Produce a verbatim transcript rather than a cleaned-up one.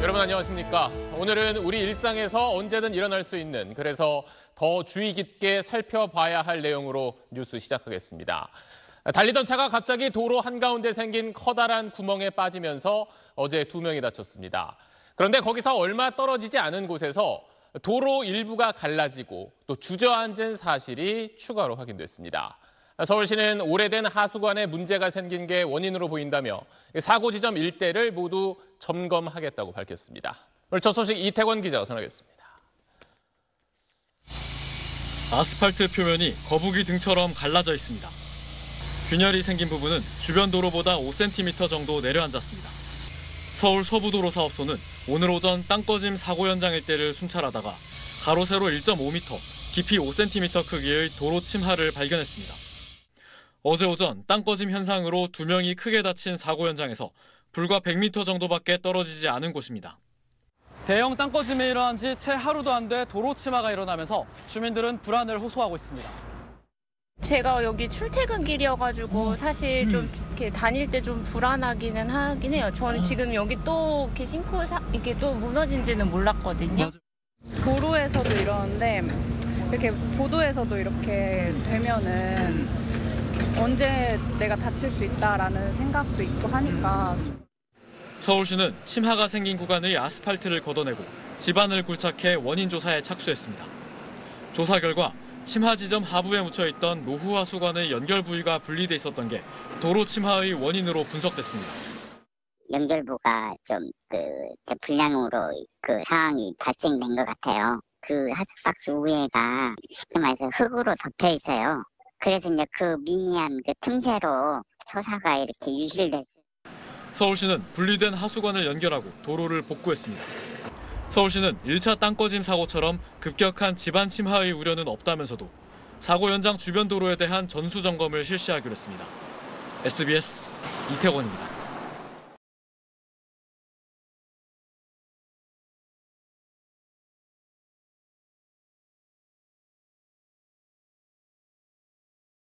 여러분 안녕하십니까? 오늘은 우리 일상에서 언제든 일어날 수 있는, 그래서 더 주의 깊게 살펴봐야 할 내용으로 뉴스 시작하겠습니다. 달리던 차가 갑자기 도로 한가운데 생긴 커다란 구멍에 빠지면서 어제 두 명이 다쳤습니다. 그런데 거기서 얼마 떨어지지 않은 곳에서 도로 일부가 갈라지고 또 주저앉은 사실이 추가로 확인됐습니다. 서울시는 오래된 하수관에 문제가 생긴 게 원인으로 보인다며 사고 지점 일대를 모두 점검하겠다고 밝혔습니다. 오늘 첫 소식 이태권 기자가 전하겠습니다. 아스팔트 표면이 거북이 등처럼 갈라져 있습니다. 균열이 생긴 부분은 주변 도로보다 오 센티미터 정도 내려앉았습니다. 서울 서부도로 사업소는 오늘 오전 땅꺼짐 사고 현장 일대를 순찰하다가 가로 세로 일 점 오 미터, 깊이 오 센티미터 크기의 도로 침하를 발견했습니다. 어제 오전 땅꺼짐 현상으로 두 명이 크게 다친 사고 현장에서 불과 백 미터 정도밖에 떨어지지 않은 곳입니다. 대형 땅꺼짐이 일어난 지 채 하루도 안 돼 도로 침하가 일어나면서 주민들은 불안을 호소하고 있습니다. 제가 여기 출퇴근길이어가지고 사실 좀 이렇게 다닐 때 좀 불안하기는 하긴 해요. 저는 지금 여기 또 이렇게 싱크 사, 이게 또 무너진지는 몰랐거든요. 도로에서도 이러는데 이렇게 보도에서도 이렇게 되면은 언제 내가 다칠 수 있다라는 생각도 있고 하니까. 서울시는 침하가 생긴 구간의 아스팔트를 걷어내고 집안을 굴착해 원인 조사에 착수했습니다. 조사 결과 침하 지점 하부에 묻혀있던 노후 하수관의 연결 부위가 분리돼 있었던 게 도로 침하의 원인으로 분석됐습니다. 연결부가 좀 그 불량으로 그 상황이 발생된 것 같아요. 그 하수박스 위에가 쉽게 말해서 흙으로 덮여 있어요. 그래서 이제 그 미미한 그 틈새로 초사가 이렇게 유실됐어요. 서울시는 분리된 하수관을 연결하고 도로를 복구했습니다. 서울시는 일 차 땅꺼짐 사고처럼 급격한 집안 침하의 우려는 없다면서도 사고 현장 주변 도로에 대한 전수 점검을 실시하기로 했습니다. 에스비에스 이태권입니다.